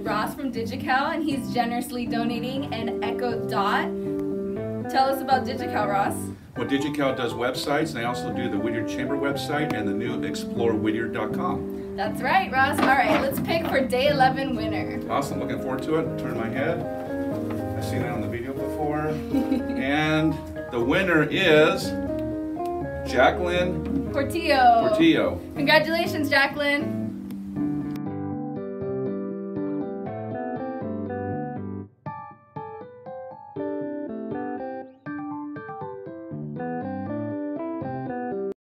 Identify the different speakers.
Speaker 1: Ross from DigiCal, and he's generously donating an Echo Dot. Tell us about DigiCal, Ross.
Speaker 2: Well, DigiCal does websites, and I also do the Whittier Chamber website and the new explorewhittier.com.
Speaker 1: That's right, Ross. All right, let's pick for day 11 winner.
Speaker 2: Awesome, looking forward to it. Turn my head. I've seen that on the video before. And the winner is Jacqueline
Speaker 1: Portillo.
Speaker 2: Portillo.
Speaker 1: Congratulations, Jacqueline.